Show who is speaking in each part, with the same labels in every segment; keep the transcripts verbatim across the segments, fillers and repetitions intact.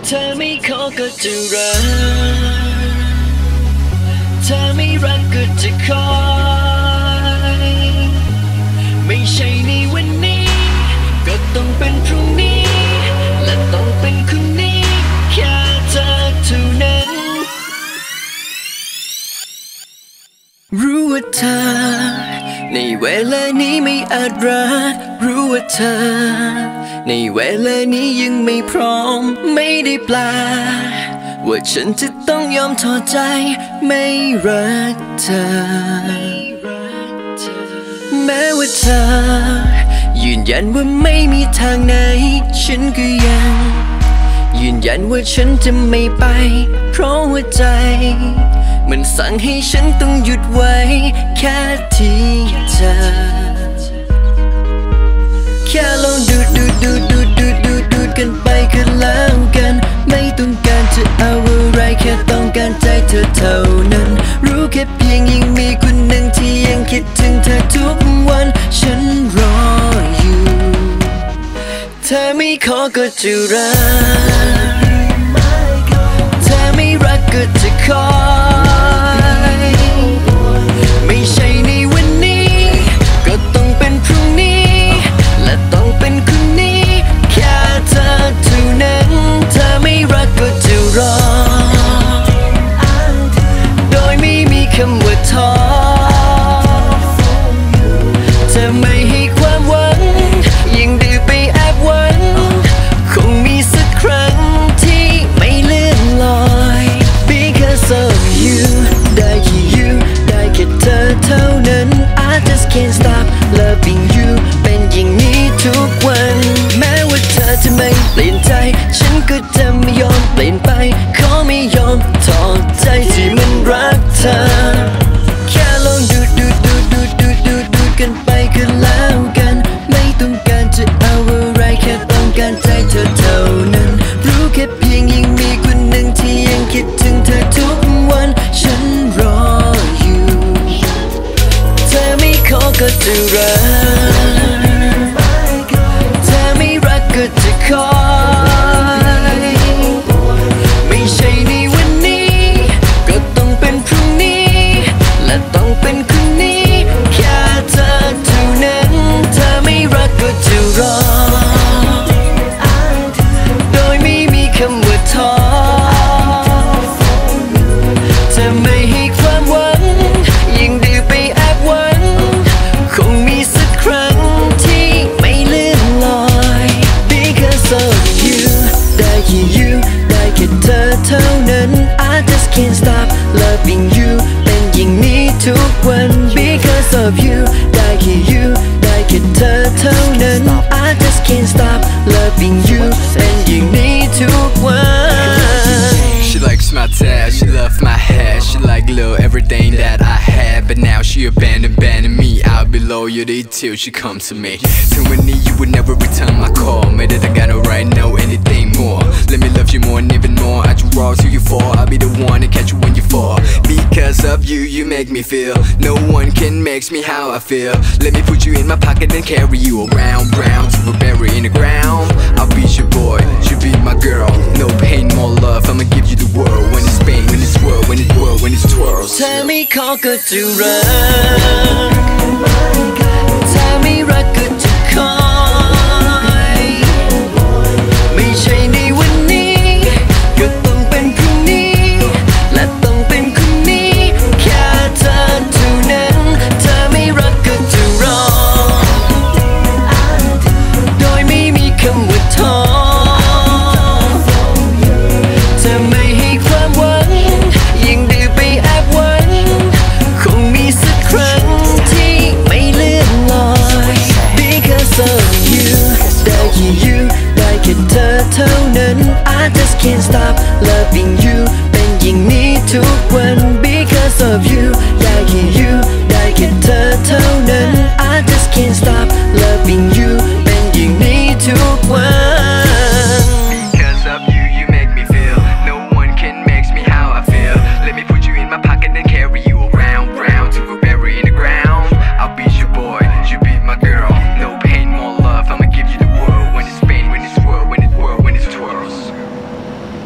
Speaker 1: เธอไม่ขอก็จะรักเธอไม่รักก็จะคอยไม่ใช่ในวันนี้ก็ต้องเป็นพรุ่งนี้และต้องเป็นคนนี้แค่เธอเท่านั้นรู้ว่าเธอในเวลานี้ไม่อาจรักรู้ว่าเธอในเวลานี้ยังไม่พร้อมไม่ได้แปลว่าฉันจะต้องยอมถอดใจไม่รักเธอแม้ว่าเธอยืนยันว่าไม่มีทางไหนฉันก็ยังยืนยันว่าฉันจะไม่ไปเพราะว่าใจมันสั่งให้ฉันต้องหยุดไว้แค่ที่เธอแค่ลองดูดูดูดูดูดูดูกันไปก็แล้วกันไม่ต้องการจะเอาอะไรแค่ต้องการใจเธอเท่านั้นรู้แค่เพียงยังมีคนหนึ่งที่ยังคิดถึงเธอทุกวันฉันรออยู่เธอไม่ขอก็จะรักเธอไม่รักก็จะคอยไม่ใช่ในวันนี้ก็ต้องเป็นพรุ่งนี้และต้องเป็นคนนี้แค่เธอเท่านั้นเธอไม่รักก็จะรอโดยไม่มีคำว่าท้อเธอไม่ให้ความหวังยังดื้อไปแอบหวังคงมีสักครั้งที่ไม่เลื่อนลอย Because of you ได้แค่ you ได้แค่เธอเท่านั้น I just can't stop loving you เป็นอย่างนี้ทุกวันแม้ว่าเธอจะไม่เปลี่ยนใจฉันก็จะไม่ยอมเปลี่ยนไปขอไม่ยอมถอดใจที่มันรักเธอแค่ลองดูดูดูดูดูดูดูกันไปก็แล้วกันไม่ต้องการจะเอาอะไรแค่ต้องการใจเธอเท่านั้นรู้แค่เพียงยังมีคนหนึ่งที่ยังคิดถึงเธอทุกวันฉันรออยู่เธอไม่ขอก็จะรักเธอไม่รักก็จะคอยไม่ใช่ในวันนี้ก็ต้องเป็นพรุ่งนี้และต้องเป็นคนนี้แค่เธอเท่านั้นเธอไม่รักก็จะรอโดยไม่มีคำว่าท้อเธอไม่ให้ความหวังยังดื้อไปแอบหวังคงมีสักครั้งที่ไม่เลื่อนลอย Because of you ได้แค่ you ได้แค่เธอเท่านั้น I just can't stop loving you เป็นอย่างนี้ทุกวัน Because of you ได้แค่ you ได้แค่เธอเท่านั้น I just can't stop loving you เป็นอย่างนี้ทุกวัน
Speaker 2: She likes my tat, she loves my hair, she like little everything that I had. But now she abandoned, abandoned me. I'll be loyalty till she comes to me. Too many you would never return my call. Made it, I got no right, know anything more. Let me love you more and even more. I just raw till you fall. I'll be the one to catch you when you fall. Because of you, you make me feel. No one can make me how I feel. Let me put you in my pocket and carry you around, round to a berry in the ground. I'll be your boy, you be my girl. No pain, more love. I'ma give you the world. When it's pain, when it's whirl, when it's whirl, when it's twirls.
Speaker 1: เธอไม่ขอก็จะรักเธอไม่รักก็จะคอยไม่ใช่ในวันนี้ก็ต้องเป็นพรุ่งนี้และต้องเป็นคนนี้แค่เธอเท่านั้นเธอไม่รักก็จะรอโดยไม่มีคำว่าท้อเธอไม่ให้ความหวังยังดื้อไปแอบหวังคงมีสักครั้งที่ไม่เลื่อนลอย Because of you ได้แค่ you ได้แค่เธอเท่านั้น I just can't stop loving you เป็นอย่างนี้ทุกวัน Because of you ได้แค่ you ได้แค่เธอเท่านั้น I just can't stop loving you เป็นอย่างนี้ทุกวัน
Speaker 2: Because of you, you make me feel. No one can make me how I feel. Let me put you in my pocket and carry you around, round to a berry in the ground. I'll be your boy, you be my girl. No pain, more love. I'ma give you the world. When it's pain, when it's whirl, when it whirl, when it's twirls.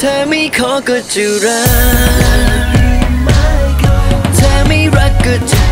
Speaker 1: อไม่ขอก็จะรักเธอไม่รักก็จะ